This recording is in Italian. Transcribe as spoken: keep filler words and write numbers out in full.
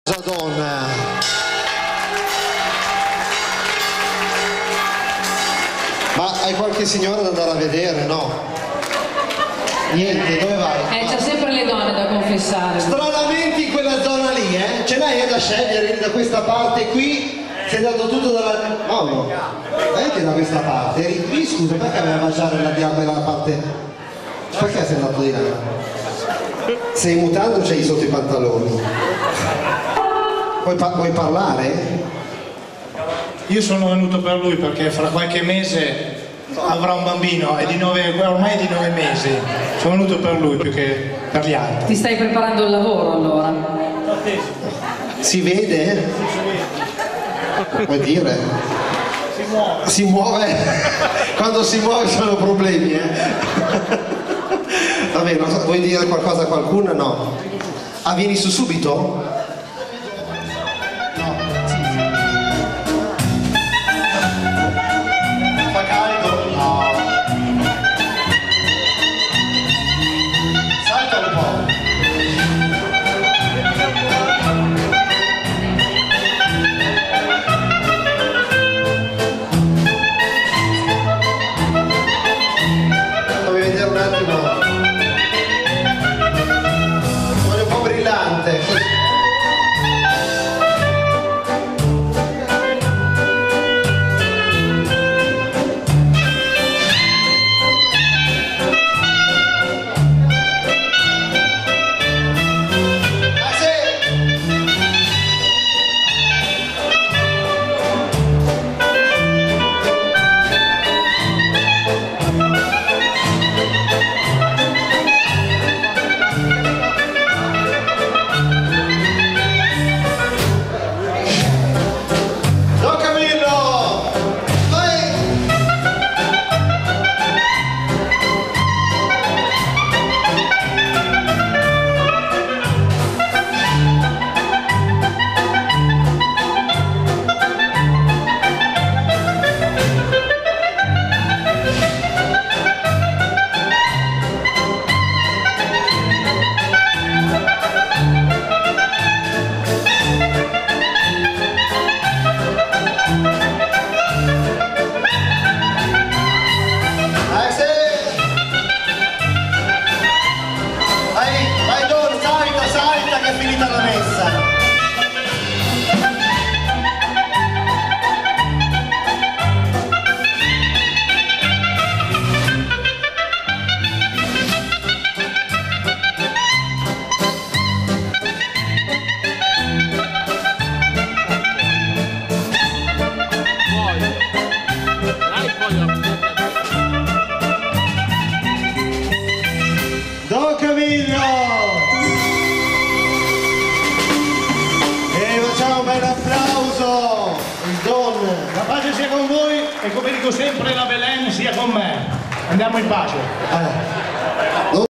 Donna. Ma hai qualche signora da andare a vedere, no? Niente, dove vai? Eh, c'ha sempre le donne da confessare. Stranamente in quella zona lì, eh? Ce n'hai da scegliere da questa parte qui, sei andato tutto dalla... No, no, anche da questa parte, eri qui, scusa, perché vai a mangiare la diavolo dalla parte... Perché sei andato di là? Sei mutando o c'hai sotto i pantaloni? Vuoi, pa vuoi parlare? Io sono venuto per lui perché fra qualche mese avrà un bambino, è di nove, ormai è di nove mesi. Sono venuto per lui più che per gli altri. Ti stai preparando il lavoro allora? Si vede? Vuoi dire? Si muove. Si muove? Quando si muove sono problemi, eh? Va bene, vuoi dire qualcosa a qualcuno? No. Ah, vieni su subito? Don Camillo! E facciamo un bel applauso! Il Don! La pace sia con voi e come dico sempre la Belen sia con me. Andiamo in pace. Eh.